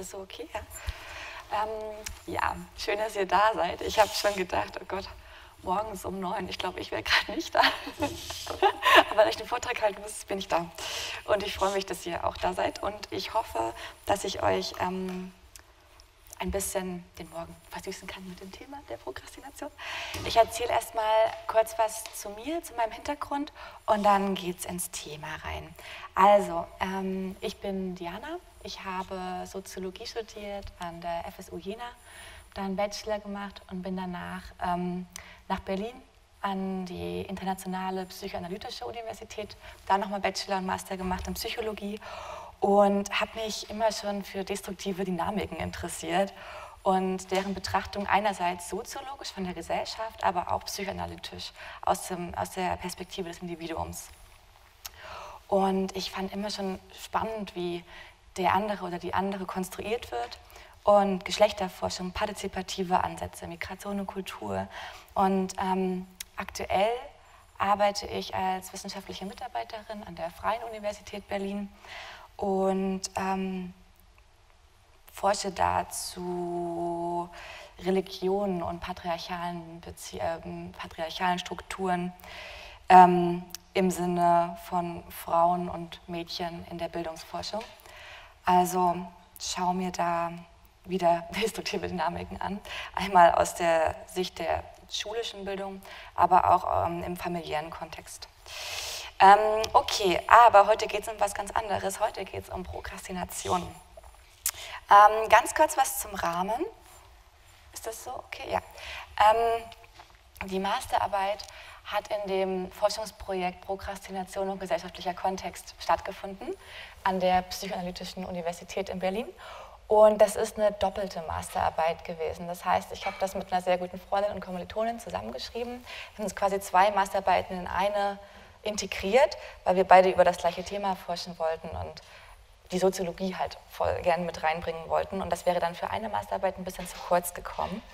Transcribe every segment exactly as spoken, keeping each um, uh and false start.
das so okay? Ja? Ähm, ja, schön, dass ihr da seid. Ich habe schon gedacht, oh Gott, morgens um neun, ich glaube, ich wäre gerade nicht da. Aber weil ich den Vortrag halten muss, bin ich da. Und ich freue mich, dass ihr auch da seid. Und ich hoffe, dass ich euch ähm, ein bisschen den Morgen versüßen kann mit dem Thema der Prokrastination. Ich erzähle erstmal kurz was zu mir, zu meinem Hintergrund und dann geht es ins Thema rein. Also, ähm, ich bin Diana, ich habe Soziologie studiert an der F S U Jena, dann einen Bachelor gemacht und bin danach ähm, nach Berlin an die Internationale Psychoanalytische Universität, da nochmal Bachelor und Master gemacht in Psychologie und habe mich immer schon für destruktive Dynamiken interessiert und deren Betrachtung einerseits soziologisch von der Gesellschaft, aber auch psychoanalytisch aus, dem, aus der Perspektive des Individuums. Und ich fand immer schon spannend, wie der andere oder die andere konstruiert wird und Geschlechterforschung, partizipative Ansätze, Migration und Kultur. Und ähm, aktuell arbeite ich als wissenschaftliche Mitarbeiterin an der Freien Universität Berlin und ähm, forsche dazu Religionen und patriarchalen, Bezie äh, patriarchalen Strukturen ähm, im Sinne von Frauen und Mädchen in der Bildungsforschung. Also schau mir da wieder destruktive Dynamiken an, einmal aus der Sicht der schulischen Bildung, aber auch ähm, im familiären Kontext. Ähm, okay, aber heute geht es um was ganz anderes. Heute geht es um Prokrastination. Ähm, ganz kurz was zum Rahmen. Ist das so? Okay, ja. Ähm, die Masterarbeit hat in dem Forschungsprojekt Prokrastination und gesellschaftlicher Kontext stattgefunden an der Psychoanalytischen Universität in Berlin. Und das ist eine doppelte Masterarbeit gewesen. Das heißt, ich habe das mit einer sehr guten Freundin und Kommilitonin zusammengeschrieben. Wir sind quasi zwei Masterarbeiten in eine integriert, weil wir beide über das gleiche Thema forschen wollten und die Soziologie halt voll gerne mit reinbringen wollten. Und das wäre dann für eine Masterarbeit ein bisschen zu kurz gekommen.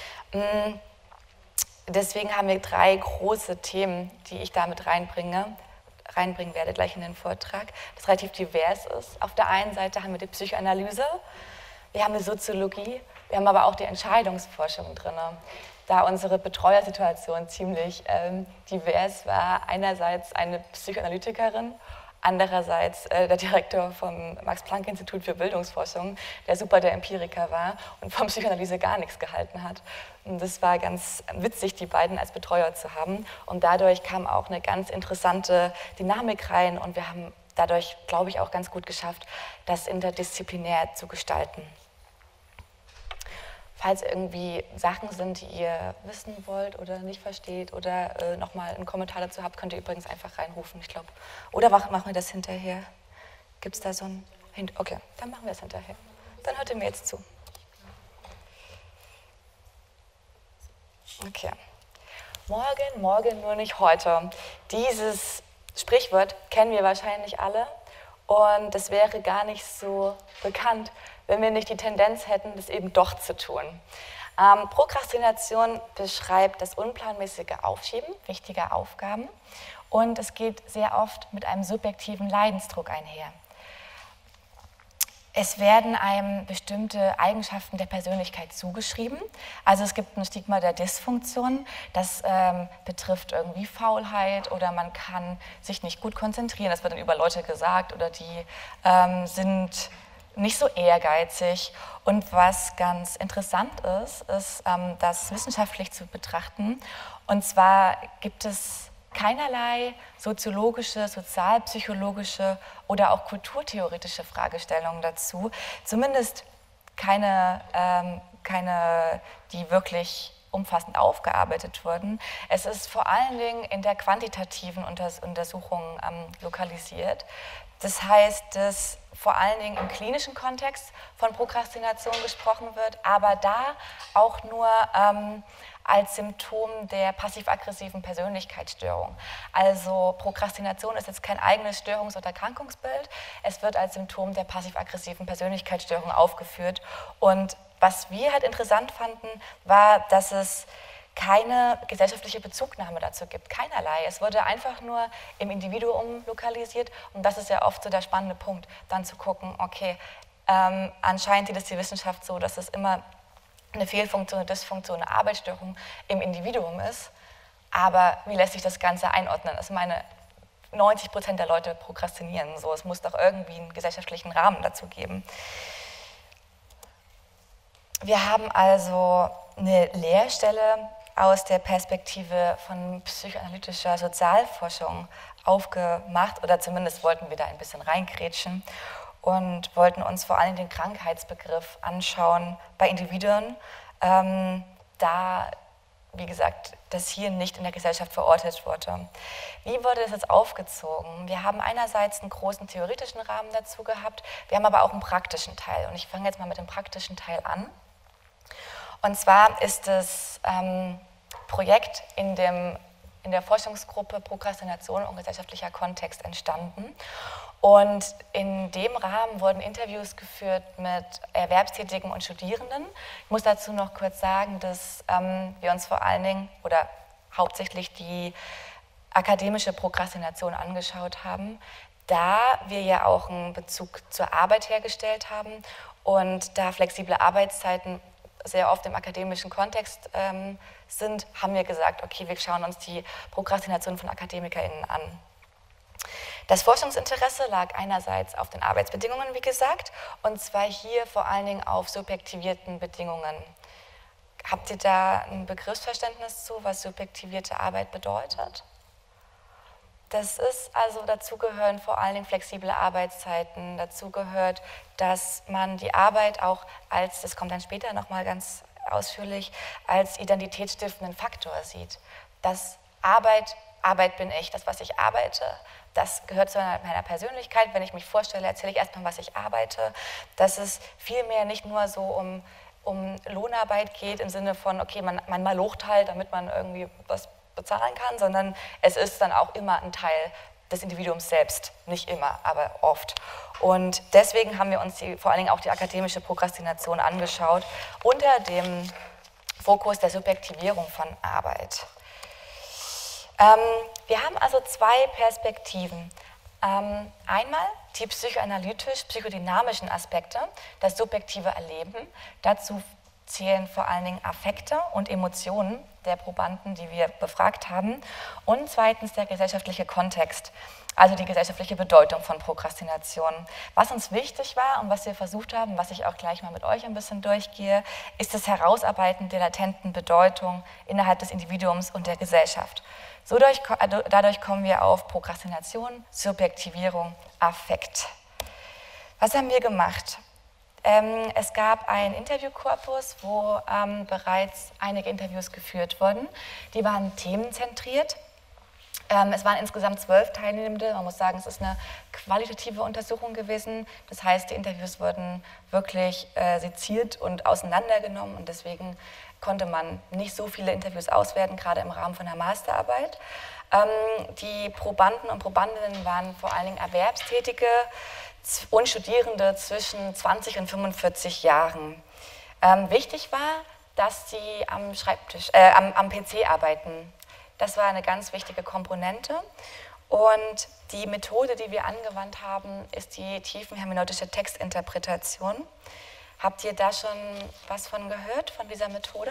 Deswegen haben wir drei große Themen, die ich da mit reinbringe, reinbringen werde, gleich in den Vortrag, das relativ divers ist. Auf der einen Seite haben wir die Psychoanalyse, wir haben die Soziologie, wir haben aber auch die Entscheidungsforschung drin, da unsere Betreuersituation ziemlich ähm, divers war. Einerseits eine Psychoanalytikerin, andererseits äh, der Direktor vom Max-Planck-Institut für Bildungsforschung, der super der Empiriker war und vom Psychoanalyse gar nichts gehalten hat. Und das war ganz witzig, die beiden als Betreuer zu haben. Und dadurch kam auch eine ganz interessante Dynamik rein und wir haben dadurch, glaube ich, auch ganz gut geschafft, das interdisziplinär zu gestalten. Falls irgendwie Sachen sind, die ihr wissen wollt oder nicht versteht oder äh, nochmal einen Kommentar dazu habt, könnt ihr übrigens einfach reinrufen, ich glaube. Oder machen wir das hinterher? Gibt es da so ein... Hint okay, dann machen wir es hinterher. Dann hört ihr mir jetzt zu. Okay. Morgen, morgen, nur nicht heute. Dieses Sprichwort kennen wir wahrscheinlich alle und es wäre gar nicht so bekannt, wenn wir nicht die Tendenz hätten, das eben doch zu tun. Ähm, Prokrastination beschreibt das unplanmäßige Aufschieben wichtiger Aufgaben und es geht sehr oft mit einem subjektiven Leidensdruck einher. Es werden einem bestimmte Eigenschaften der Persönlichkeit zugeschrieben. Also es gibt ein Stigma der Dysfunktion, das ähm, betrifft irgendwie Faulheit oder man kann sich nicht gut konzentrieren. Das wird dann über Leute gesagt oder die ähm, sind nicht so ehrgeizig. Und was ganz interessant ist, ist ähm, das wissenschaftlich zu betrachten. Und zwar gibt es keinerlei soziologische, sozialpsychologische oder auch kulturtheoretische Fragestellungen dazu. Zumindest keine, ähm, keine, die wirklich umfassend aufgearbeitet wurden. Es ist vor allen Dingen in der quantitativen Unters Untersuchung ähm, lokalisiert. Das heißt, dass vor allen Dingen im klinischen Kontext von Prokrastination gesprochen wird, aber da auch nur ähm, als Symptom der passiv-aggressiven Persönlichkeitsstörung. Also Prokrastination ist jetzt kein eigenes Störungs- oder Erkrankungsbild, es wird als Symptom der passiv-aggressiven Persönlichkeitsstörung aufgeführt. Und was wir halt interessant fanden, war, dass es keine gesellschaftliche Bezugnahme dazu gibt, keinerlei. Es wurde einfach nur im Individuum lokalisiert und das ist ja oft so der spannende Punkt, dann zu gucken, okay, Ähm, anscheinend sieht es die Wissenschaft so, dass es immer eine Fehlfunktion, eine Dysfunktion, eine Arbeitsstörung im Individuum ist. Aber wie lässt sich das Ganze einordnen? Also meine neunzig Prozent der Leute prokrastinieren. So, es muss doch irgendwie einen gesellschaftlichen Rahmen dazu geben. Wir haben also eine Lehrstelle aus der Perspektive von psychoanalytischer Sozialforschung aufgemacht, oder zumindest wollten wir da ein bisschen reingrätschen und wollten uns vor allem den Krankheitsbegriff anschauen bei Individuen, ähm, da, wie gesagt, das hier nicht in der Gesellschaft verortet wurde. Wie wurde das jetzt aufgezogen? Wir haben einerseits einen großen theoretischen Rahmen dazu gehabt, wir haben aber auch einen praktischen Teil. Und ich fange jetzt mal mit dem praktischen Teil an. Und zwar ist das ähm, Projekt in, dem, in der Forschungsgruppe Prokrastination und gesellschaftlicher Kontext entstanden. Und in dem Rahmen wurden Interviews geführt mit Erwerbstätigen und Studierenden. Ich muss dazu noch kurz sagen, dass ähm, wir uns vor allen Dingen oder hauptsächlich die akademische Prokrastination angeschaut haben, da wir ja auch einen Bezug zur Arbeit hergestellt haben und da flexible Arbeitszeiten sehr oft im akademischen Kontext ähm, sind, haben wir gesagt, okay, wir schauen uns die Prokrastination von AkademikerInnen an. Das Forschungsinteresse lag einerseits auf den Arbeitsbedingungen, wie gesagt, und zwar hier vor allen Dingen auf subjektivierten Bedingungen. Habt ihr da ein Begriffsverständnis zu, was subjektivierte Arbeit bedeutet? Das ist also, dazu gehören vor allen Dingen flexible Arbeitszeiten, dazu gehört, dass man die Arbeit auch als, das kommt dann später nochmal ganz ausführlich, als identitätsstiftenden Faktor sieht. Dass Arbeit, Arbeit bin ich, das, was ich arbeite, das gehört zu meiner Persönlichkeit. Wenn ich mich vorstelle, erzähle ich erstmal, was ich arbeite. Dass es vielmehr nicht nur so um, um Lohnarbeit geht, im Sinne von, okay, man, man malocht halt, damit man irgendwie was bezahlen kann, sondern es ist dann auch immer ein Teil des Individuums selbst. Nicht immer, aber oft. Und deswegen haben wir uns die, vor allen Dingen auch die akademische Prokrastination angeschaut, unter dem Fokus der Subjektivierung von Arbeit. Ähm, wir haben also zwei Perspektiven. Ähm, einmal die psychoanalytisch-psychodynamischen Aspekte, das subjektive Erleben. Dazu zählen vor allen Dingen Affekte und Emotionen der Probanden, die wir befragt haben. Und zweitens der gesellschaftliche Kontext, also die gesellschaftliche Bedeutung von Prokrastination. Was uns wichtig war und was wir versucht haben, was ich auch gleich mal mit euch ein bisschen durchgehe, ist das Herausarbeiten der latenten Bedeutung innerhalb des Individuums und der Gesellschaft. So durch, dadurch kommen wir auf Prokrastination, Subjektivierung, Affekt. Was haben wir gemacht? Ähm, es gab einen Interviewkorpus, wo ähm, bereits einige Interviews geführt wurden. Die waren themenzentriert. Ähm, es waren insgesamt zwölf Teilnehmende. Man muss sagen, es ist eine qualitative Untersuchung gewesen. Das heißt, die Interviews wurden wirklich äh, seziert und auseinandergenommen und deswegen konnte man nicht so viele Interviews auswerten, gerade im Rahmen von der Masterarbeit. Ähm, die Probanden und Probandinnen waren vor allen Dingen Erwerbstätige und Studierende zwischen zwanzig und fünfundvierzig Jahren. Ähm, wichtig war, dass sie am Schreibtisch, äh, am, am P C arbeiten. Das war eine ganz wichtige Komponente. Und die Methode, die wir angewandt haben, ist die tiefenhermeneutische Textinterpretation. Habt ihr da schon was von gehört, von dieser Methode?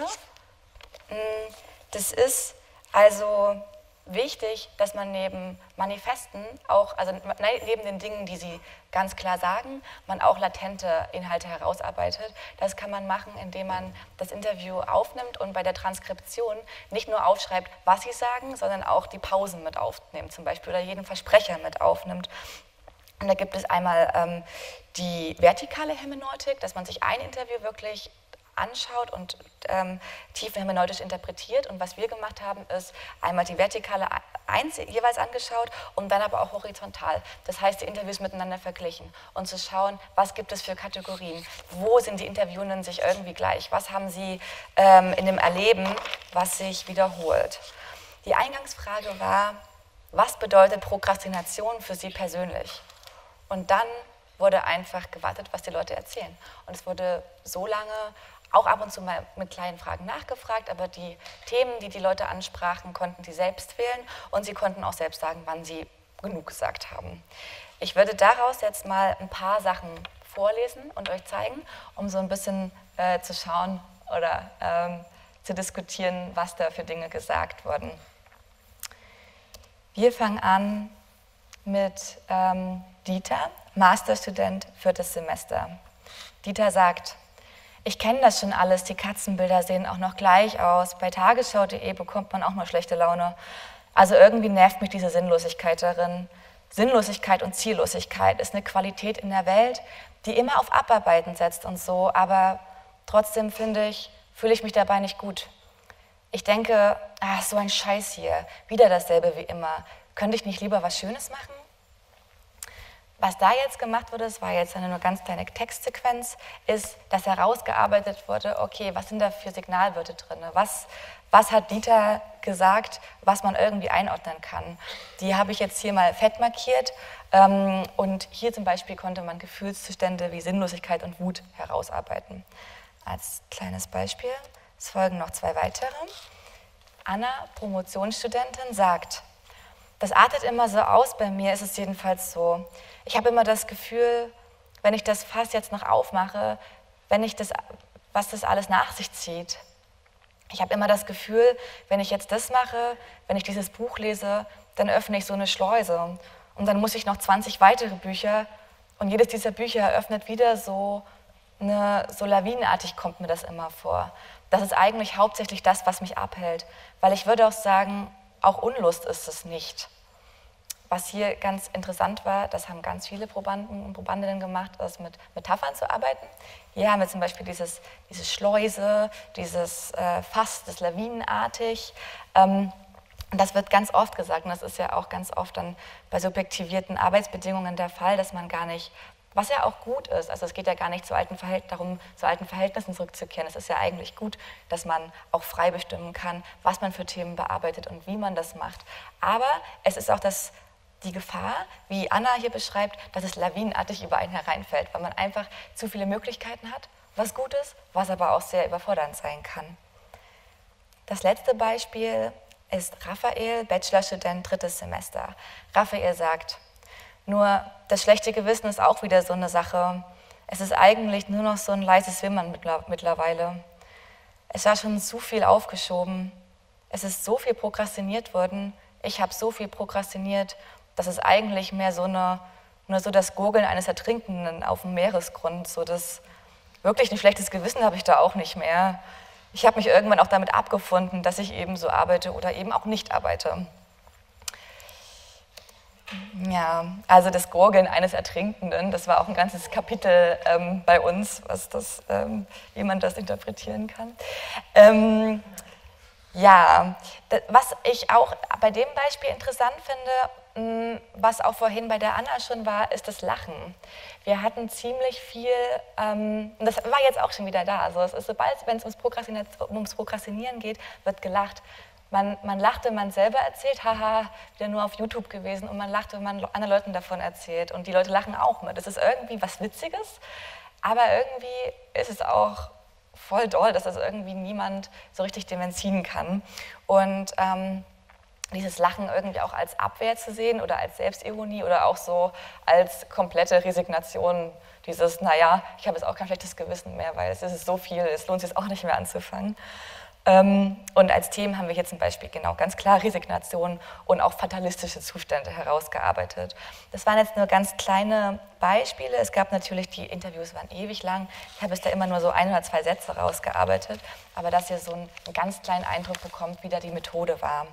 Das ist also wichtig, dass man neben Manifesten auch, also neben den Dingen, die sie ganz klar sagen, man auch latente Inhalte herausarbeitet. Das kann man machen, indem man das Interview aufnimmt und bei der Transkription nicht nur aufschreibt, was sie sagen, sondern auch die Pausen mit aufnimmt zum Beispiel oder jeden Versprecher mit aufnimmt. Und da gibt es einmal ähm, die vertikale Hermeneutik, dass man sich ein Interview wirklich anschaut und ähm, tiefenhermeneutisch interpretiert. Und was wir gemacht haben, ist einmal die vertikale eins jeweils angeschaut und dann aber auch horizontal. Das heißt, die Interviews miteinander verglichen und zu schauen, was gibt es für Kategorien, wo sind die Interviewenden sich irgendwie gleich, was haben sie ähm, in dem Erleben, was sich wiederholt. Die Eingangsfrage war, was bedeutet Prokrastination für Sie persönlich? Und dann wurde einfach gewartet, was die Leute erzählen. Und es wurde so lange auch ab und zu mal mit kleinen Fragen nachgefragt, aber die Themen, die die Leute ansprachen, konnten sie selbst wählen und sie konnten auch selbst sagen, wann sie genug gesagt haben. Ich würde daraus jetzt mal ein paar Sachen vorlesen und euch zeigen, um so ein bisschen äh, zu schauen oder ähm, zu diskutieren, was da für Dinge gesagt wurden. Wir fangen an mit ähm, Dieter, Masterstudent, viertes Semester. Dieter sagt: Ich kenne das schon alles, die Katzenbilder sehen auch noch gleich aus. Bei tagesschau punkt de bekommt man auch mal schlechte Laune. Also irgendwie nervt mich diese Sinnlosigkeit darin. Sinnlosigkeit und Ziellosigkeit ist eine Qualität in der Welt, die immer auf Abarbeiten setzt und so, aber trotzdem finde ich, fühle ich mich dabei nicht gut. Ich denke, ah, so ein Scheiß hier, wieder dasselbe wie immer. Könnte ich nicht lieber was Schönes machen? Was da jetzt gemacht wurde, das war jetzt eine nur ganz kleine Textsequenz, ist, dass herausgearbeitet wurde, okay, was sind da für Signalwörter drin? Was, was hat Dieter gesagt, was man irgendwie einordnen kann? Die habe ich jetzt hier mal fett markiert. Ähm, und hier zum Beispiel konnte man Gefühlszustände wie Sinnlosigkeit und Wut herausarbeiten. Als kleines Beispiel, es folgen noch zwei weitere. Anna, Promotionsstudentin, sagt: Das artet immer so aus, bei mir ist es jedenfalls so. Ich habe immer das Gefühl, wenn ich das Fass jetzt noch aufmache, wenn ich das, was das alles nach sich zieht. Ich habe immer das Gefühl, wenn ich jetzt das mache, wenn ich dieses Buch lese, dann öffne ich so eine Schleuse. Und dann muss ich noch zwanzig weitere Bücher und jedes dieser Bücher eröffnet wieder so, eine, so lawinenartig kommt mir das immer vor. Das ist eigentlich hauptsächlich das, was mich abhält. Weil ich würde auch sagen, auch Unlust ist es nicht. Was hier ganz interessant war, das haben ganz viele Probanden und Probandinnen gemacht, ist mit Metaphern zu arbeiten. Hier haben wir zum Beispiel dieses, diese Schleuse, dieses äh, Fass, das lawinenartig. Ähm, und das wird ganz oft gesagt, und das ist ja auch ganz oft dann bei subjektivierten Arbeitsbedingungen der Fall, dass man gar nicht, was ja auch gut ist, also es geht ja gar nicht zu alten Verhält- darum, zu alten Verhältnissen zurückzukehren. Es ist ja eigentlich gut, dass man auch frei bestimmen kann, was man für Themen bearbeitet und wie man das macht. Aber es ist auch das die Gefahr, wie Anna hier beschreibt, dass es lawinenartig über einen hereinfällt, weil man einfach zu viele Möglichkeiten hat, was gut ist, was aber auch sehr überfordernd sein kann. Das letzte Beispiel ist Raphael, Bachelorstudent, drittes Semester. Raphael sagt: Nur das schlechte Gewissen ist auch wieder so eine Sache. Es ist eigentlich nur noch so ein leises Wimmern mittlerweile. Es war schon zu viel aufgeschoben. Es ist so viel prokrastiniert worden. Ich habe so viel prokrastiniert. Das ist eigentlich mehr so, eine, nur so das Gurgeln eines Ertrinkenden auf dem Meeresgrund. So das, wirklich ein schlechtes Gewissen habe ich da auch nicht mehr. Ich habe mich irgendwann auch damit abgefunden, dass ich eben so arbeite oder eben auch nicht arbeite. Ja, also das Gurgeln eines Ertrinkenden, das war auch ein ganzes Kapitel ähm, bei uns, was das, ähm, wie man das interpretieren kann. Ähm, ja, was ich auch bei dem Beispiel interessant finde, was auch vorhin bei der Anna schon war, ist das Lachen. Wir hatten ziemlich viel, ähm, und das war jetzt auch schon wieder da, also es ist, sobald, wenn es ums, ums Prokrastinieren geht, wird gelacht. Man, man lacht, wenn man selber erzählt, haha, wieder nur auf YouTube gewesen, und man lacht, wenn man anderen Leuten davon erzählt, und die Leute lachen auch mit. Das ist irgendwie was Witziges, aber irgendwie ist es auch voll doll, dass das irgendwie niemand so richtig dementieren kann. Und ähm, dieses Lachen irgendwie auch als Abwehr zu sehen oder als Selbstironie oder auch so als komplette Resignation, dieses, naja, ich habe jetzt auch kein schlechtes Gewissen mehr, weil es ist so viel, es lohnt sich jetzt auch nicht mehr anzufangen. Ähm, und als Themen haben wir hier zum Beispiel genau ganz klar Resignation und auch fatalistische Zustände herausgearbeitet. Das waren jetzt nur ganz kleine Beispiele. Es gab natürlich, die Interviews waren ewig lang. Ich habe es da immer nur so ein oder zwei Sätze rausgearbeitet, aber dass ihr so einen, einen ganz kleinen Eindruck bekommt, wie da die Methode war.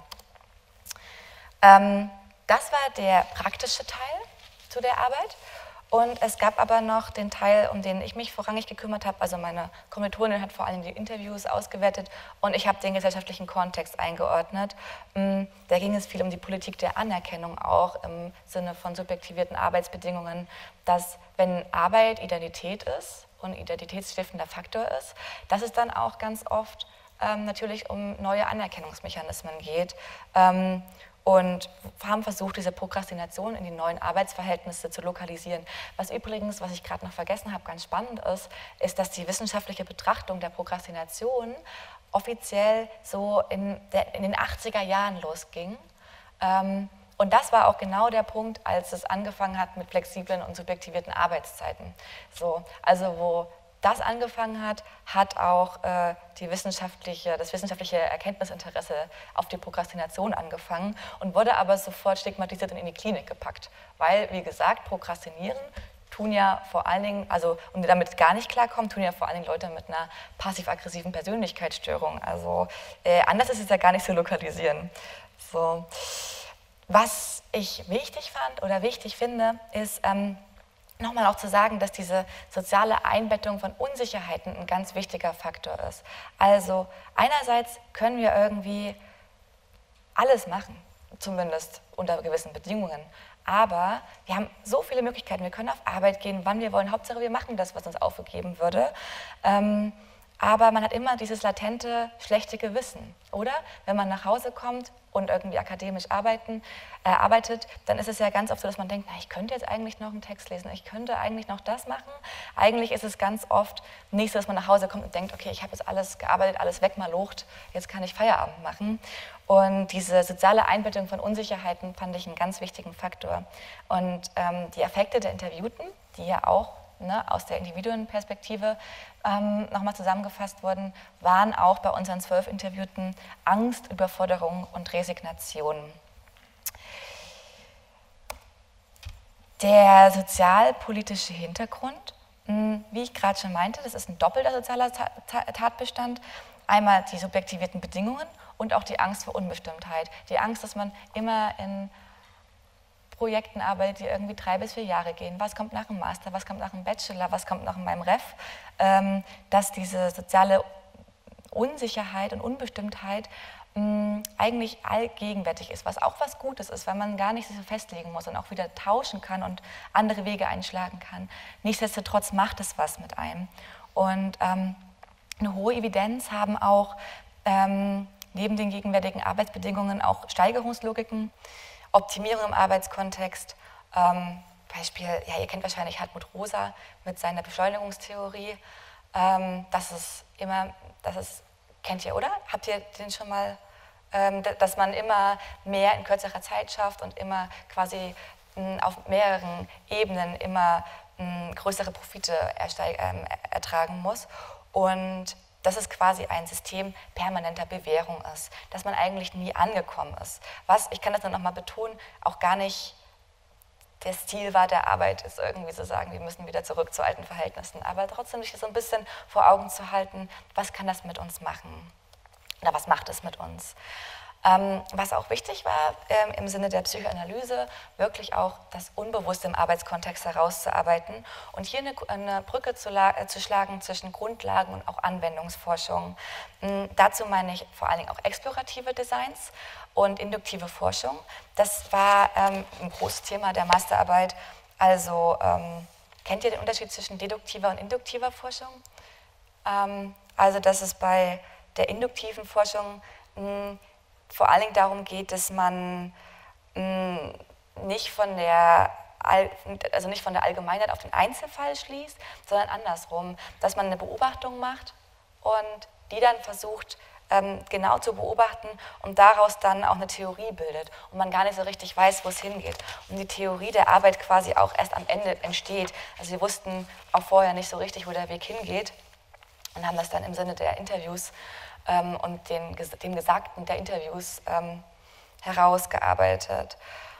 Ähm, das war der praktische Teil zu der Arbeit. Und es gab aber noch den Teil, um den ich mich vorrangig gekümmert habe. Also meine Kommilitonin hat vor allem die Interviews ausgewertet und ich habe den gesellschaftlichen Kontext eingeordnet. Da ging es viel um die Politik der Anerkennung auch im Sinne von subjektivierten Arbeitsbedingungen, dass wenn Arbeit Identität ist und identitätsstiftender Faktor ist, dass es dann auch ganz oft ähm, natürlich um neue Anerkennungsmechanismen geht. Ähm, Und haben versucht, diese Prokrastination in die neuen Arbeitsverhältnisse zu lokalisieren. Was übrigens, was ich gerade noch vergessen habe, ganz spannend ist, ist, dass die wissenschaftliche Betrachtung der Prokrastination offiziell so in, der, in den achtziger Jahren losging. Ähm, Und das war auch genau der Punkt, als es angefangen hat mit flexiblen und subjektivierten Arbeitszeiten. So, also wo das angefangen hat, hat auch äh, die wissenschaftliche, das wissenschaftliche Erkenntnisinteresse auf die Prokrastination angefangen und wurde aber sofort stigmatisiert und in die Klinik gepackt. Weil, wie gesagt, Prokrastinieren tun ja vor allen Dingen, also und damit gar nicht klarkommen, tun ja vor allen Dingen Leute mit einer passiv-aggressiven Persönlichkeitsstörung. Also äh, anders ist es ja gar nicht zu lokalisieren. So. Was ich wichtig fand oder wichtig finde, ist, ähm, nochmal auch zu sagen, dass diese soziale Einbettung von Unsicherheiten ein ganz wichtiger Faktor ist. Also einerseits können wir irgendwie alles machen, zumindest unter gewissen Bedingungen, aber wir haben so viele Möglichkeiten. Wir können auf Arbeit gehen, wann wir wollen. Hauptsache, wir machen das, was uns aufgegeben würde. Ähm, aber man hat immer dieses latente, schlechte Gewissen. Oder wenn man nach Hause kommt und irgendwie akademisch arbeiten, äh, arbeitet, dann ist es ja ganz oft so, dass man denkt, na, ich könnte jetzt eigentlich noch einen Text lesen, ich könnte eigentlich noch das machen. Eigentlich ist es ganz oft nicht so, dass man nach Hause kommt und denkt, okay, ich habe jetzt alles gearbeitet, alles wegmalocht, jetzt kann ich Feierabend machen. Und diese soziale Einbettung von Unsicherheiten fand ich einen ganz wichtigen Faktor. Und ähm, die Affekte der Interviewten, die ja auch ne, aus der Individuenperspektive ähm, nochmal zusammengefasst wurden, waren auch bei unseren zwölf Interviewten Angst, Überforderung und Resignation. Der sozialpolitische Hintergrund, mh, wie ich gerade schon meinte, das ist ein doppelter sozialer Tatbestand. Einmal die subjektivierten Bedingungen und auch die Angst vor Unbestimmtheit. Die Angst, dass man immer in Projekten arbeitet, die irgendwie drei bis vier Jahre gehen. Was kommt nach dem Master, was kommt nach dem Bachelor, was kommt nach meinem Ref? Ähm, dass diese soziale Unsicherheit und Unbestimmtheit mh, eigentlich allgegenwärtig ist, was auch was Gutes ist, weil man gar nicht so festlegen muss und auch wieder tauschen kann und andere Wege einschlagen kann. Nichtsdestotrotz macht es was mit einem. Und ähm, eine hohe Evidenz haben auch ähm, neben den gegenwärtigen Arbeitsbedingungen auch Steigerungslogiken, Optimierung im Arbeitskontext. Ähm, Beispiel, ja, ihr kennt wahrscheinlich Hartmut Rosa mit seiner Beschleunigungstheorie. Ähm, das ist immer, das ist, kennt ihr, oder? Habt ihr den schon mal, ähm, dass man immer mehr in kürzerer Zeit schafft und immer quasi mh, auf mehreren Ebenen immer mh, größere Profite ersteig, ähm, ertragen muss. Und dass es quasi ein System permanenter Bewährung ist, dass man eigentlich nie angekommen ist. Was, ich kann das nur noch mal betonen, auch gar nicht das Ziel war der Arbeit, ist irgendwie zu sagen, wir müssen wieder zurück zu alten Verhältnissen, aber trotzdem sich so ein bisschen vor Augen zu halten, was kann das mit uns machen oder was macht es mit uns. Ähm, was auch wichtig war, ähm, im Sinne der Psychoanalyse, wirklich auch das Unbewusste im Arbeitskontext herauszuarbeiten und hier eine, eine Brücke zu, äh, zu schlagen zwischen Grundlagen und auch Anwendungsforschung. Ähm, dazu meine ich vor allen Dingen auch explorative Designs und induktive Forschung. Das war ähm, ein großes Thema der Masterarbeit. Also ähm, kennt ihr den Unterschied zwischen deduktiver und induktiver Forschung? Ähm, also dass es bei der induktiven Forschung mh, vor allen Dingen darum geht, dass man mh, nicht von der also nicht von der Allgemeinheit auf den Einzelfall schließt, sondern andersrum, dass man eine Beobachtung macht und die dann versucht ähm, genau zu beobachten und daraus dann auch eine Theorie bildet und man gar nicht so richtig weiß, wo es hingeht. Und die Theorie der Arbeit quasi auch erst am Ende entsteht. Also wir wussten auch vorher nicht so richtig, wo der Weg hingeht und haben das dann im Sinne der Interviews ähm, und den, dem Gesagten der Interviews ähm, herausgearbeitet.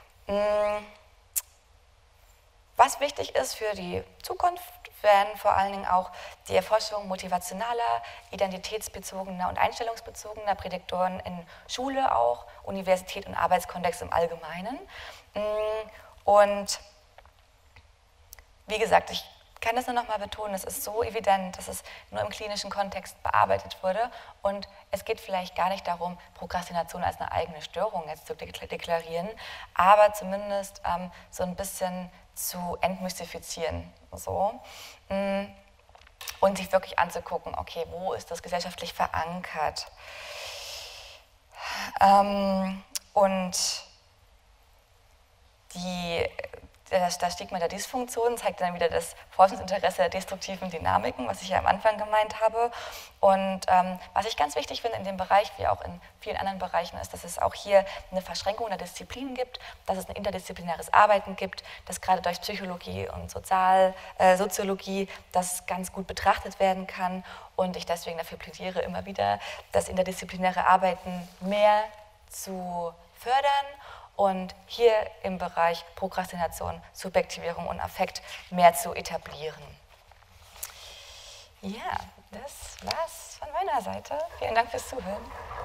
Was wichtig ist für die Zukunft, werden vor allen Dingen auch die Erforschung motivationaler, identitätsbezogener und einstellungsbezogener Prädiktoren in Schule auch, Universität und Arbeitskontext im Allgemeinen. Und wie gesagt, ich kann das nur noch mal betonen, es ist so evident, dass es nur im klinischen Kontext bearbeitet wurde und es geht vielleicht gar nicht darum, Prokrastination als eine eigene Störung jetzt zu deklarieren, aber zumindest ähm, so ein bisschen zu entmystifizieren so. Und sich wirklich anzugucken, okay, wo ist das gesellschaftlich verankert? Ähm, und die das, das Stigma der Dysfunktion zeigt dann wieder das Forschungsinteresse der destruktiven Dynamiken, was ich ja am Anfang gemeint habe. Und ähm, was ich ganz wichtig finde in dem Bereich, wie auch in vielen anderen Bereichen, ist, dass es auch hier eine Verschränkung der Disziplinen gibt, dass es ein interdisziplinäres Arbeiten gibt, dass gerade durch Psychologie und Sozial, äh, Soziologie das ganz gut betrachtet werden kann und ich deswegen dafür plädiere immer wieder, das interdisziplinäre Arbeiten mehr zu fördern und hier im Bereich Prokrastination, Subjektivierung und Affekt mehr zu etablieren. Ja, das war's von meiner Seite. Vielen Dank fürs Zuhören.